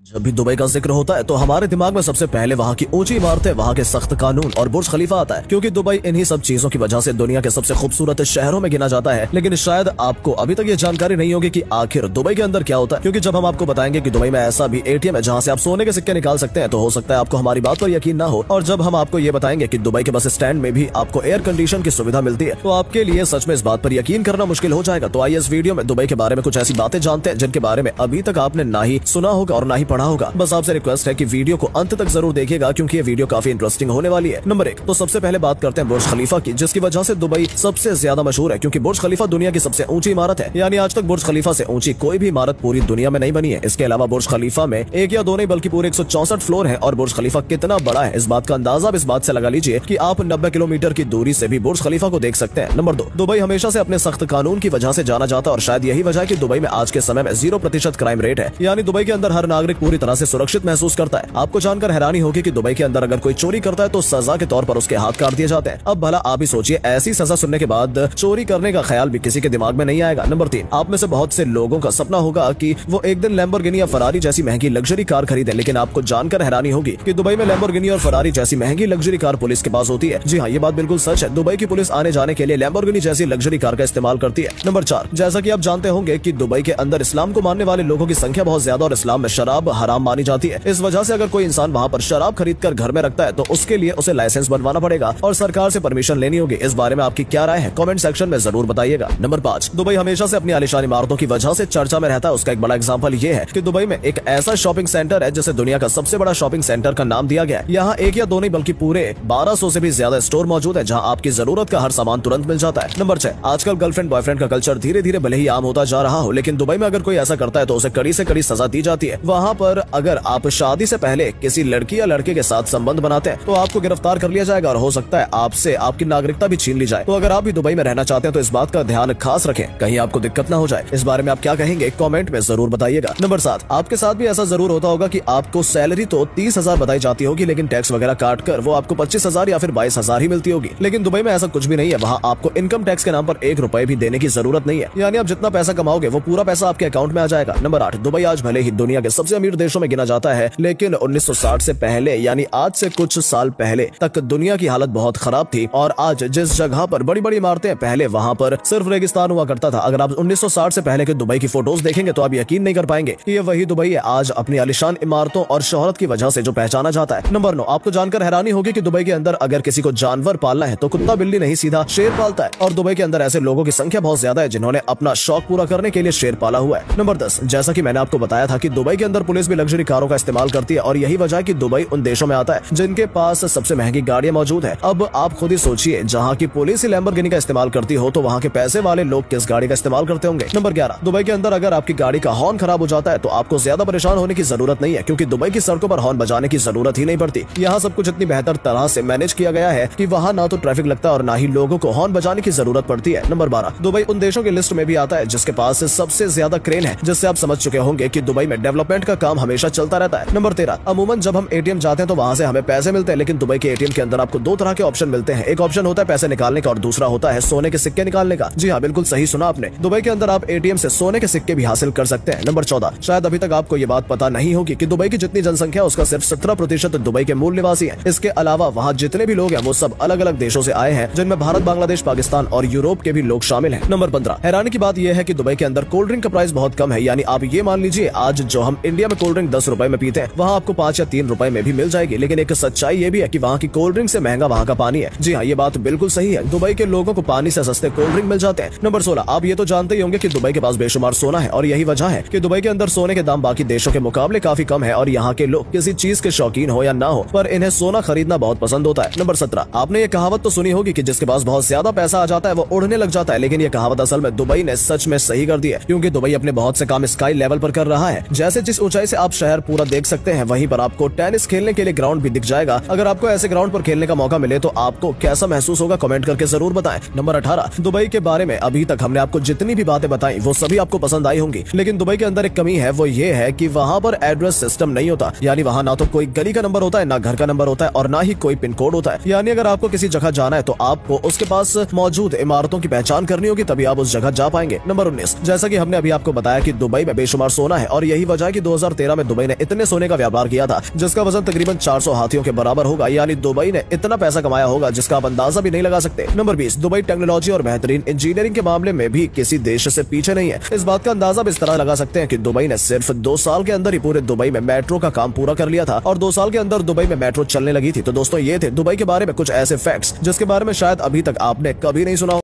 जब भी दुबई का जिक्र होता है तो हमारे दिमाग में सबसे पहले वहाँ की ऊंची इमारतें, वहाँ के सख्त कानून और बुर्ज खलीफा आता है, क्योंकि दुबई इन्हीं सब चीजों की वजह से दुनिया के सबसे खूबसूरत शहरों में गिना जाता है। लेकिन शायद आपको अभी तक ये जानकारी नहीं होगी कि आखिर दुबई के अंदर क्या होता है, क्योंकि जब हम आपको बताएंगे कि दुबई में ऐसा भी एटीएम है जहाँ से आप सोने के सिक्के निकाल सकते हैं, तो हो सकता है आपको हमारी बात पर यकीन ना हो। और जब हम आपको ये बताएंगे कि दुबई के बस स्टैंड में भी आपको एयर कंडीशन की सुविधा मिलती है, तो आपके लिए सच में इस बात पर यकीन करना मुश्किल हो जाएगा। तो आइए इस वीडियो में दुबई के बारे में कुछ ऐसी बातें जानते हैं जिनके बारे में अभी तक आपने ना ही सुना होगा और ना ही पढ़ा होगा। बस आपसे रिक्वेस्ट है कि वीडियो को अंत तक जरूर देखिएगा, क्योंकि ये वीडियो काफी इंटरेस्टिंग होने वाली है। नंबर 1, तो सबसे पहले बात करते हैं बुर्ज खलीफा की, जिसकी वजह से दुबई सबसे ज्यादा मशहूर है, क्योंकि बुर्ज खलीफा दुनिया की सबसे ऊंची इमारत है। यानी आज तक बुर्ज खलीफा से ऊंची कोई भी इमारत पूरी दुनिया में नहीं बनी है। इसके अलावा बुर्ज खलीफा में एक या दो नहीं बल्कि पूरे 164 फ्लोर है। और बुर्ज खलीफा कितना बड़ा है, इस बात का अंदाजा इस बात से लगा लीजिए कि आप 90 किलोमीटर की दूरी से भी बुर्ज खलीफा को देख सकते हैं। नंबर 2, दुबई हमेशा से अपने सख्त कानून की वजह से जाना जाता है, और शायद यही वजह है कि दुबई में आज के समय में 0% क्राइम रेट है। यानी दुबई के अंदर हर नागरिक पूरी तरह से सुरक्षित महसूस करता है। आपको जानकर हैरानी होगी कि दुबई के अंदर अगर कोई चोरी करता है तो सजा के तौर पर उसके हाथ काट दिए जाते हैं। अब भला आप ही सोचिए, ऐसी सजा सुनने के बाद चोरी करने का ख्याल भी किसी के दिमाग में नहीं आएगा। नंबर 3, आप में से बहुत से लोगों का सपना होगा कि वो एक दिन लैम्बोर्गिनी या फरारी जैसी महंगी लग्जरी कार खरीदे, लेकिन आपको जानकर हैरानी होगी कि दुबई में लैम्बोर्गिनी और फरारी जैसी महंगी लग्जरी कार पुलिस के पास होती है। जी हाँ, ये बात बिल्कुल सच है। दुबई की पुलिस आने जाने के लिए लैम्बोर्गिनी जैसी लग्जरी कार का इस्तेमाल करती है। नंबर 4, जैसा कि आप जानते होंगे कि दुबई के अंदर इस्लाम को मानने वाले लोगों की संख्या बहुत ज्यादा और इस्लाम में शराब हराम मानी जाती है। इस वजह से अगर कोई इंसान वहाँ पर शराब खरीद कर घर में रखता है तो उसके लिए उसे लाइसेंस बनवाना पड़ेगा और सरकार से परमिशन लेनी होगी। इस बारे में आपकी क्या राय है, कमेंट सेक्शन में जरूर बताइएगा। नंबर 5, दुबई हमेशा से अपनी आलीशान इमारतों की वजह से चर्चा में रहता है। उसका एक बड़ा एग्जांपल ये है कि दुबई में एक ऐसा शॉपिंग सेंटर है जिसे दुनिया का सबसे बड़ा शॉपिंग सेंटर का नाम दिया गया है। यहाँ एक या दो नहीं बल्कि पूरे 1200 से भी ज्यादा स्टोर मौजूद है, जहाँ आपकी जरूरत का हर सामान तुरंत मिल जाता है। नंबर 6, आजकल गर्लफ्रेंड बॉयफ्रेंड का कल्चर धीरे धीरे भले ही आम होता जा रहा हो, लेकिन दुबई में अगर कोई ऐसा करता है तो उसे कड़ी से कड़ी सजा दी जाती है। वहाँ पर अगर आप शादी से पहले किसी लड़की या लड़के के साथ संबंध बनाते हैं तो आपको गिरफ्तार कर लिया जाएगा और हो सकता है आपसे आपकी नागरिकता भी छीन ली जाए। तो अगर आप भी दुबई में रहना चाहते हैं तो इस बात का ध्यान खास रखें, कहीं आपको दिक्कत ना हो जाए। इस बारे में आप क्या कहेंगे, कमेंट में जरूर बताइएगा। नंबर 7, आपके साथ भी ऐसा जरूर होता होगा कि आपको सैलरी तो 30,000 बताई जाती होगी, लेकिन टैक्स वगैरह काट कर वो आपको 25,000 या फिर 22,000 ही मिलती होगी। लेकिन दुबई में ऐसा कुछ भी नहीं है। वहाँ आपको इनकम टैक्स के नाम पर 1 रुपए भी देने की जरूरत नहीं है। यानी आप जितना पैसा कमाओगे वो पूरा पैसा आपके अकाउंट में आ जाएगा। नंबर 8, दुबई आज भले ही दुनिया के सबसे अमीर देशों में गिना जाता है, लेकिन 1960 से पहले यानी आज से कुछ साल पहले तक दुनिया की हालत बहुत खराब थी। और आज जिस जगह पर बड़ी बड़ी इमारतें, पहले वहाँ पर सिर्फ रेगिस्तान हुआ करता था। अगर आप 1960 से पहले के दुबई की फोटोज देखेंगे तो आप यकीन नहीं कर पाएंगे कि ये वही दुबई है आज अपनी आलीशान इमारतों और शोहरत की वजह से जो पहचाना जाता है। नंबर 9, आपको जानकर हैरानी होगी कि दुबई के अंदर अगर किसी को जानवर पालना है तो कुत्ता बिल्ली नहीं सीधा शेर पालता है। और दुबई के अंदर ऐसे लोगों की संख्या बहुत ज्यादा है जिन्होंने अपना शौक पूरा करने के लिए शेर पाला हुआ है। नंबर 10, जैसा कि मैंने आपको बताया था कि दुबई के अंदर पुलिस भी लग्जरी कारों का इस्तेमाल करती है, और यही वजह है कि दुबई उन देशों में आता है जिनके पास सबसे महंगी गाड़ियां मौजूद है। अब आप खुद ही सोचिए, जहाँ की पुलिस ही लैम्बोर्गिनी का इस्तेमाल करती हो तो वहाँ के पैसे वाले लोग किस गाड़ी का इस्तेमाल करते होंगे। नंबर 11, दुबई के अंदर अगर आपकी गाड़ी का हॉर्न खराब हो जाता है तो आपको ज्यादा परेशान होने की जरूरत नहीं है, क्योंकि दुबई की सड़कों पर हॉर्न बजाने की जरूरत ही नहीं पड़ती। यहाँ सब कुछ इतनी बेहतर तरह से मैनेज किया गया है कि वहाँ ना तो ट्रैफिक लगता है और ना ही लोगों को हॉर्न बजाने की जरूरत पड़ती है। नंबर 12, दुबई उन देशों की लिस्ट में भी आता है जिसके पास सबसे ज्यादा क्रेन है, जिससे आप समझ चुके होंगे कि दुबई में डेवलपमेंट का काम हमेशा चलता रहता है। नंबर 13, अमूमन जब हम एटीएम जाते हैं तो वहाँ से हमें पैसे मिलते हैं, लेकिन दुबई के एटीएम के अंदर आपको 2 तरह के ऑप्शन मिलते हैं। एक ऑप्शन होता है पैसे निकालने का और दूसरा होता है सोने के सिक्के निकालने का। जी हाँ, बिल्कुल सही सुना आपने, दुबई के अंदर आप एटीएम से सोने के सिक्के भी हासिल कर सकते हैं। नंबर 14, शायद अभी तक आपको ये बात पता नहीं होगी कि दुबई की जितनी जनसंख्या उसका सिर्फ 17% दुबई के मूल निवासी है। इसके अलावा वहाँ जितने भी लोग हैं वो सब अलग अलग देशों से आए हैं, जिनमें भारत, बांग्लादेश, पाकिस्तान और यूरोप के भी लोग शामिल हैं। नंबर 15, हैरानी की बात यह है कि दुबई के अंदर कोल्ड ड्रिंक का प्राइस बहुत कम है। यानी आप ये मान लीजिए, आज जो हम इंडिया में कोल्ड ड्रिंक 10 रुपए में पीते हैं, वहाँ आपको 5 या 3 रुपए में भी मिल जाएगी। लेकिन एक सच्चाई ये भी है कि वहाँ की कोल्ड ड्रिंक से महंगा वहाँ का पानी है। जी हाँ, ये बात बिल्कुल सही है, दुबई के लोगों को पानी से सस्ते कोल्ड ड्रिंक मिल जाते हैं। नंबर 16, आप ये तो जानते ही होंगे कि दुबई के पास बेशुमार सोना है, और यही वजह है कि दुबई के अंदर सोने के दाम बाकी देशों के मुकाबले काफी कम है। और यहाँ के लोग किसी चीज के शौकीन हो या ना हो, पर इन्हें सोना खरीदना बहुत पसंद होता है। नंबर 17, आपने ये कहावत तो सुनी होगी कि जिसके पास बहुत ज्यादा पैसा आ जाता है वो उड़ने लग जाता है, लेकिन ये कहावत असल में दुबई ने सच में सही कर दी है, क्योंकि दुबई अपने बहुत से काम स्काई लेवल पर कर रहा है। जैसे जिस ऊंचाई से आप शहर पूरा देख सकते हैं, वहीं पर आपको टेनिस खेलने के लिए ग्राउंड भी दिख जाएगा। अगर आपको ऐसे ग्राउंड पर खेलने का मौका मिले तो आपको कैसा महसूस होगा, कमेंट करके जरूर बताएं। नंबर 18, दुबई के बारे में अभी तक हमने आपको जितनी भी बातें बताई वो सभी आपको पसंद आई होंगी, लेकिन दुबई के अंदर एक कमी है, वो ये है कि वहाँ पर एड्रेस सिस्टम नहीं होता। यानी वहाँ ना तो कोई गली का नंबर होता है, ना घर का नंबर होता है, और ना ही कोई पिन कोड होता है। यानी अगर आपको किसी जगह जाना है तो आपको उसके पास मौजूद इमारतों की पहचान करनी होगी, तभी आप उस जगह जा पाएंगे। नंबर 19, जैसा कि हमने अभी आपको बताया कि दुबई में बेशुमार सोना है, और यही वजह है कि 2013 में दुबई ने इतने सोने का व्यापार किया था जिसका वजन तकरीबन 400 हाथियों के बराबर होगा। यानी दुबई ने इतना पैसा कमाया होगा जिसका आप अंदाजा भी नहीं लगा सकते। नंबर 20, दुबई टेक्नोलॉजी और बेहतरीन इंजीनियरिंग के मामले में भी किसी देश से पीछे नहीं है। इस बात का अंदाजा भी इस तरह लगा सकते हैं कि दुबई ने सिर्फ 2 साल के अंदर ही पूरे दुबई में मेट्रो का काम पूरा कर लिया था और 2 साल के अंदर दुबई में मेट्रो चलने लगी थी। तो दोस्तों ये थे दुबई के बारे में कुछ ऐसे फैक्ट्स जिसके बारे में शायद अभी तक आपने कभी नहीं सुना।